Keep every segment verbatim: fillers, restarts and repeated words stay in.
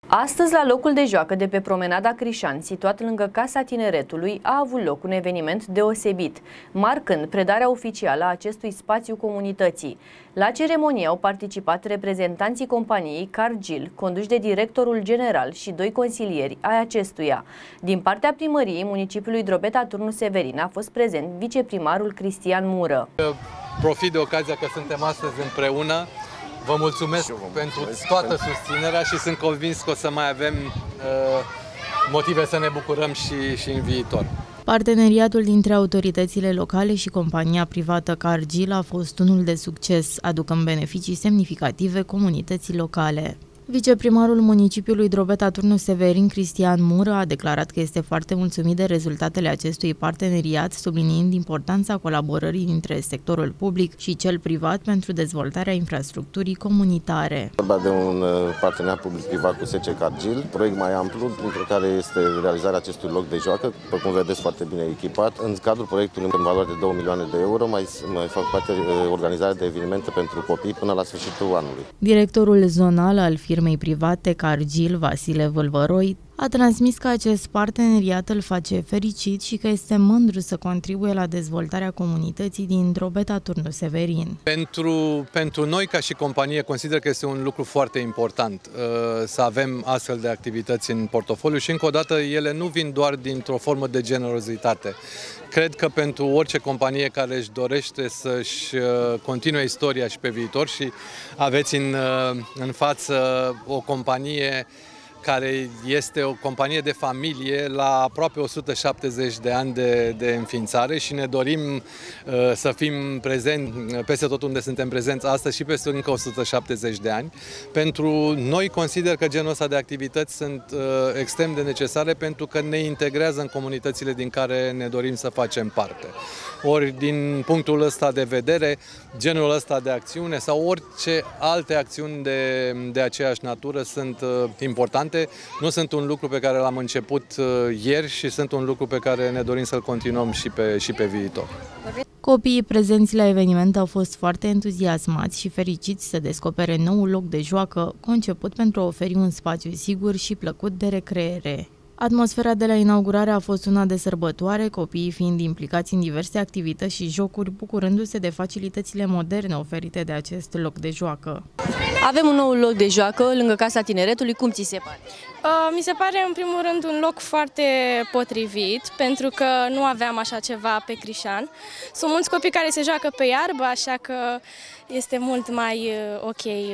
Astăzi, la locul de joacă de pe Promenada Crișan, situat lângă Casa Tineretului, a avut loc un eveniment deosebit, marcând predarea oficială a acestui spațiu comunității. La ceremonie au participat reprezentanții companiei Cargill, conduși de directorul general și doi consilieri ai acestuia. Din partea primăriei municipiului Drobeta Turnu Severin a fost prezent viceprimarul Cristian Mură. Profit de ocazia că suntem astăzi împreună. Vă mulțumesc pentru toată susținerea și sunt convins că o să mai avem uh, motive să ne bucurăm și, și în viitor. Parteneriatul dintre autoritățile locale și compania privată Cargill a fost unul de succes, aducând beneficii semnificative comunității locale. Viceprimarul municipiului Drobeta Turnu Severin, Cristian Mură, a declarat că este foarte mulțumit de rezultatele acestui parteneriat, subliniind importanța colaborării dintre sectorul public și cel privat pentru dezvoltarea infrastructurii comunitare. Vorba de un parteneriat public-privat cu S C Cargill, proiect mai amplu, dintre care este realizarea acestui loc de joacă, după cum vedeți, foarte bine echipat. În cadrul proiectului, în valoare de două milioane de euro, mai, mai fac parte organizarea de evenimente pentru copii până la sfârșitul anului. Directorul zonal al firmei private Cargill, Vasile Vâlvăroi, a transmis că acest parteneriat îl face fericit și că este mândru să contribuie la dezvoltarea comunității din Drobeta Turnu Severin. Pentru, pentru noi, ca și companie, consider că este un lucru foarte important uh, să avem astfel de activități în portofoliu și, încă o dată, ele nu vin doar dintr-o formă de generozitate. Cred că pentru orice companie care își dorește să-și continue istoria și pe viitor, și aveți în, în față o companie care este o companie de familie la aproape o sută șaptezeci de ani de, de înființare și ne dorim uh, să fim prezenți peste tot unde suntem prezenți astăzi și peste încă o sută șaptezeci de ani. Pentru noi consider că genul ăsta de activități sunt uh, extrem de necesare pentru că ne integrează în comunitățile din care ne dorim să facem parte. Ori din punctul ăsta de vedere, genul ăsta de acțiune sau orice alte acțiuni de, de aceeași natură sunt uh, importante. Nu sunt un lucru pe care l-am început uh, ieri și sunt un lucru pe care ne dorim să-l continuăm și pe, și pe viitor. Copiii prezenți la eveniment au fost foarte entuziasmați și fericiți să descopere noul loc de joacă conceput pentru a oferi un spațiu sigur și plăcut de recreere. Atmosfera de la inaugurare a fost una de sărbătoare, copiii fiind implicați în diverse activități și jocuri, bucurându-se de facilitățile moderne oferite de acest loc de joacă. Avem un nou loc de joacă lângă Casa Tineretului. Cum ți se pare? Uh, mi se pare, în primul rând, un loc foarte potrivit, pentru că nu aveam așa ceva pe Crișan. Sunt mulți copii care se joacă pe iarbă, așa că este mult mai uh, ok uh,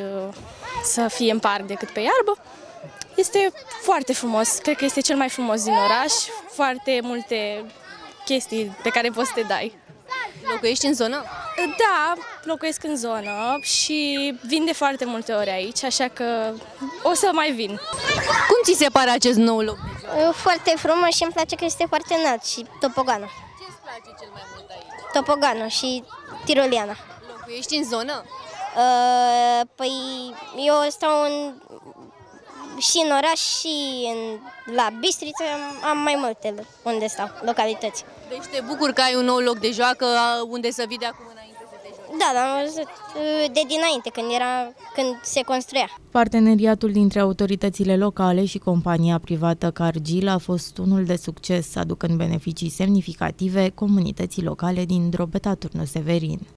să fie în parc decât pe iarbă. Este foarte frumos, cred că este cel mai frumos din oraș, foarte multe chestii pe care poți să te dai. Locuiești în zonă? Da, locuiesc în zonă și vin de foarte multe ori aici, așa că o să mai vin. Cum ți se pare acest nou loc? Foarte frumos și îmi place că este foarte înalt și topogană. Ce îți place cel mai mult aici? Topogană și tiroliana. Locuiești în zonă? Uh, păi eu stau în... și în oraș și în, la Bistrița am mai multe unde stau, localități. Deci te bucur că ai un nou loc de joacă unde să vii de acum înainte să te joci? Da, dar am văzut de dinainte, când, era, când se construia. Parteneriatul dintre autoritățile locale și compania privată Cargill a fost unul de succes, aducând beneficii semnificative comunității locale din Drobeta Turnu Severin.